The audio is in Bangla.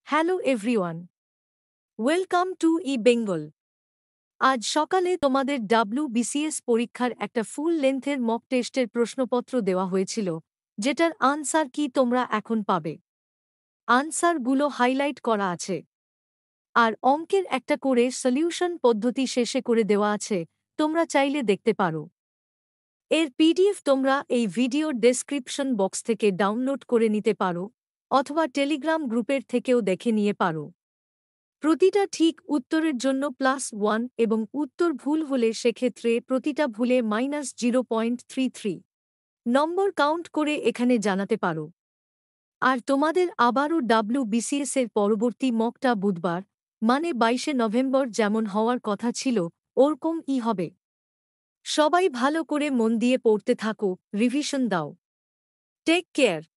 Hello everyone, welcome to Bengal. আজ সকালে তোমাদের WBCS পরীক্ষার একটা ফুল লেন্থের মক টেস্টের প্রশ্নপত্র দেওয়া হয়েছিল, যেটার আনসার কি তোমরা এখন পাবে। আনসারগুলো হাইলাইট করা আছে, আর অঙ্কের একটা করে সলিউশন পদ্ধতি শেষে করে দেওয়া আছে, তোমরা চাইলে দেখতে পারো। এর PDF তোমরা এই ভিডিওর ডেসক্রিপশন বক্স থেকে ডাউনলোড করে নিতে পারো, অথবা টেলিগ্রাম গ্রুপের থেকেও দেখে নিয়ে পারো। প্রতিটা ঠিক উত্তরের জন্য +1 এবং উত্তর ভুল হলে সেক্ষেত্রে প্রতিটা ভুলে -0.33 নম্বর কাউন্ট করে এখানে জানাতে পারো। আর তোমাদের আবারও WBCS এর পরবর্তী মকটা বুধবার, মানে 22শে নভেম্বর যেমন হওয়ার কথা ছিল ওরকমই হবে। সবাই ভালো করে মন দিয়ে পড়তে থাকো, রিভিশন দাও। Take care.